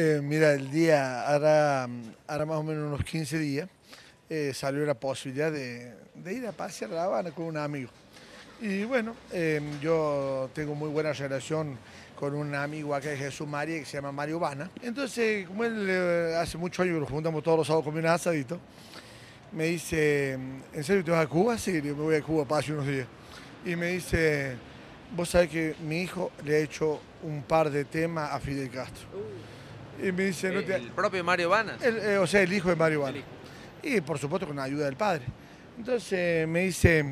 Mira, el día hará más o menos unos 15 días, salió la posibilidad de ir a pasear a La Habana con un amigo. Y bueno, yo tengo muy buena relación con un amigo acá de Jesús María que se llama Mario Bana. Entonces, como él hace muchos años que nos juntamos todos los sábados con un asadito, me dice, ¿en serio te vas a Cuba? Sí, le digo, me voy a Cuba, paso unos días. Y me dice, vos sabés que mi hijo le ha hecho un par de temas a Fidel Castro. Y me dice, no te... ¿El propio Mario Banas? O sea, el hijo de Mario El Bana. hijo. Y por supuesto con la ayuda del padre. Entonces me dice,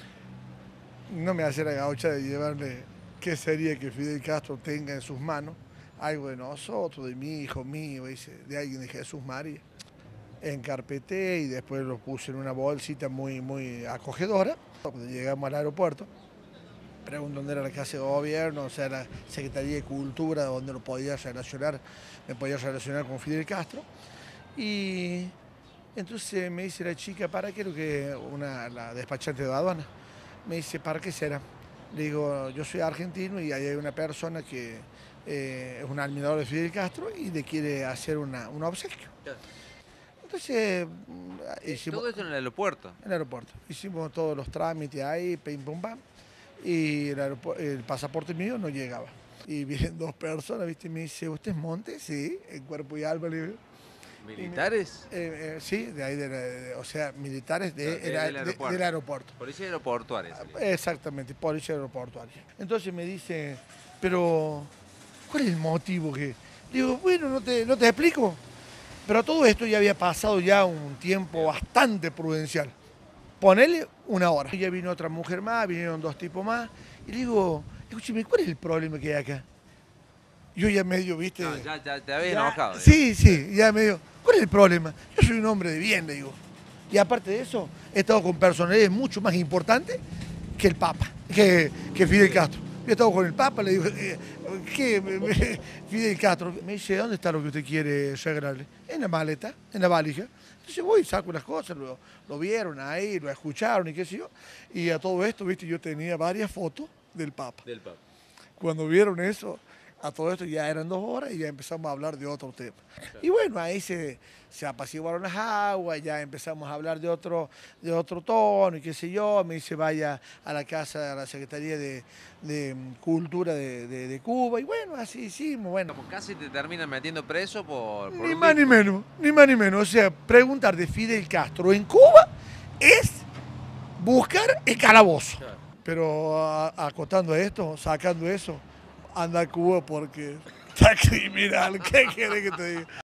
no me hace la gaucha de llevarle qué sería que Fidel Castro tenga en sus manos algo de nosotros, de mi hijo mío, dice, de alguien de Jesús María. Encarpeté y después lo puse en una bolsita muy acogedora. Cuando llegamos al aeropuerto, pregunto dónde era la casa de gobierno, o sea, la Secretaría de Cultura, donde me podía relacionar con Fidel Castro. Y entonces me dice la chica, ¿para qué? La despachante de aduana. Me dice, ¿para qué será? Le digo, yo soy argentino y ahí hay una persona que es un admirador de Fidel Castro y le quiere hacer un obsequio. Entonces hicimos... Todo esto en el aeropuerto. En el aeropuerto. Hicimos todos los trámites ahí, pim pum pam, y el pasaporte mío no llegaba. Y vienen dos personas, ¿viste? Y me dice, ¿usted es Montes? Sí, en cuerpo y alma. Le digo. ¿Militares? Sí, de ahí, o sea, militares del aeropuerto. Policía aeroportuaria. Exactamente, policía aeroportuaria. Entonces me dice, pero, ¿cuál es el motivo que...? Digo, bueno, no te explico. Pero todo esto ya había pasado ya un tiempo bastante prudencial. Ponele una hora. Ya vino otra mujer más, vinieron dos tipos más. Y le digo, escúcheme, ¿cuál es el problema que hay acá? Yo ya medio, viste... No, ya te habías enojado. Sí, ya medio... ¿Cuál es el problema? Yo soy un hombre de bien, le digo. Y aparte de eso, he estado con personalidades mucho más importantes que el Papa, que Fidel Castro. Yo he estado con el Papa, le digo, Fidel Castro. Me dice, ¿dónde está lo que usted quiere regalarle? En la maleta, en la valija. Entonces voy, saco las cosas, lo vieron ahí, lo escucharon y qué sé yo. Y a todo esto, viste, yo tenía varias fotos del Papa. Cuando vieron eso, a todo esto ya eran 2 horas y ya empezamos a hablar de otro tema. Y bueno, ahí se apaciguaron las aguas, ya empezamos a hablar de otro tono y qué sé yo. Me dice, vaya a la casa de la Secretaría de Cultura de Cuba. Y bueno, así hicimos, bueno. Como casi te terminan metiendo preso por Ni más ni menos, ni más ni menos. O sea, preguntar de Fidel Castro en Cuba es buscar el calabozo. Claro. Pero acotando esto, sacando eso, anda a Cuba porque está criminal. ¿Qué querés que te diga?